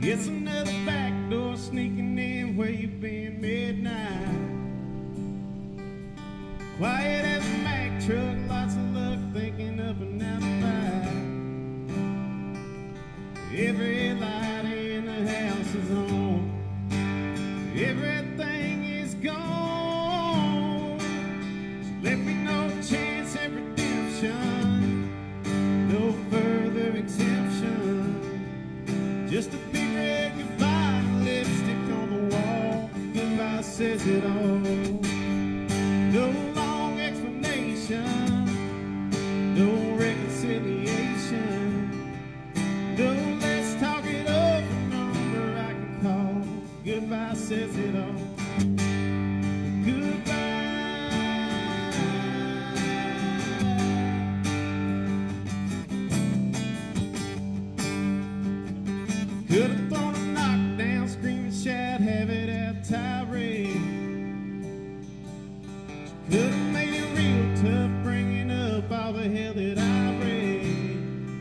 It's another back door sneaking in where you've been midnight. Quiet as a Mack truck, lots of luck, thinking up and out of back. Every light in the house is on, everything is gone. So let me no chance at redemption, no further exemption. Just a big red goodbye, lipstick on the wall. Goodbye says it all. No long explanation, no reconciliation. No, let's talk it over, number I can call. Goodbye says it all. Goodbye. Could have thrown a knockdown, screaming, shout, have it at tirade. Could have made it real tough, bringing up all the hell that I read.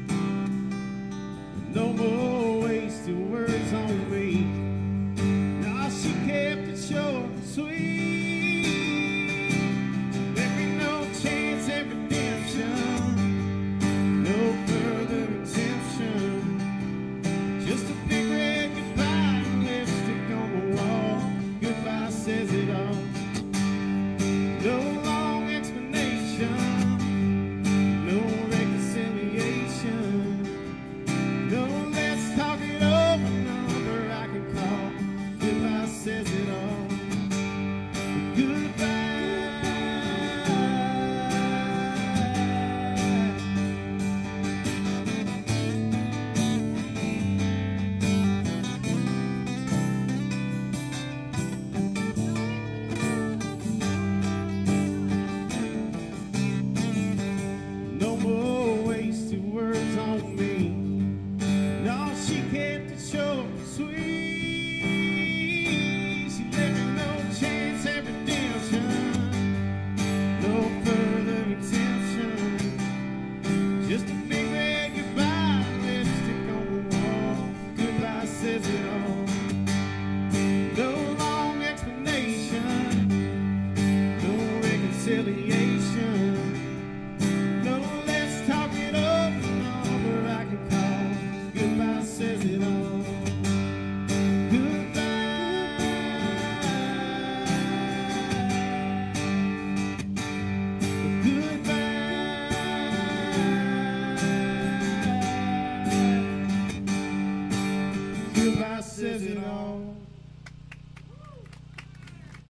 No more wasted words on me. Nah, she kept it short and sweet. Let me no chance at redemption, no further exemption. Just a big red goodbye, lipstick on the wall. Goodbye says it all. No long explanation, no reconciliation. No, let's talk it over, number I can call. Goodbye says it all. Goodbye. No more wasted words on me. No, she kept it short and sweet. She let me no chance at redemption, no further exemption. Just a big red goodbye, lipstick on the wall. Goodbye says it all. No long explanation, no reconciliation. No, let's talk it over, number I can call. Goodbye says it all. Goodbye. Goodbye. Goodbye says it all.